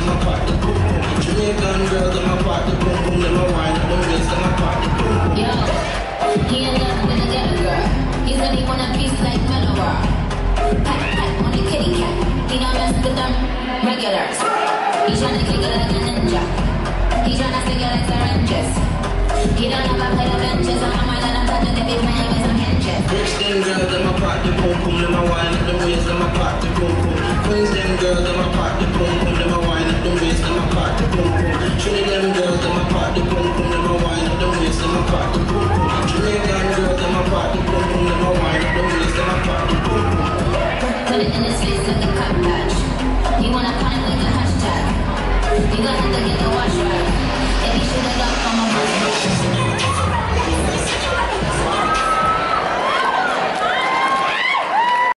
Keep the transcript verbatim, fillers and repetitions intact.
them a part the boom boom. Jamaican girls, them a part the boom boom. Them a wine at the waist, them a part the boom boom. Yo, he in love with a ghetto girl. He said he want a piece like Manowar. Pat, pat on the kitty cat. He don't mess with them regulars. He tryna kick it like a ninja. He tryna stick it like syringes. He don't know about the benches. So I'm let him touch it if he's playing with some hinges. Rich them girls, them a part the boom boom. Them a wine at the waist, them a part the boom boom. Queens them girls, them a part the boom boom. Them a wine at the waist, them a part the boom boom. Trinity them girls, them a part the boom boom. Them a wine at the waist, them a part the boom boom. Jamaican girls, them a part the boom boom. Them a wine at the waist, them a part the boom boom. Put it in his face like a cutlass.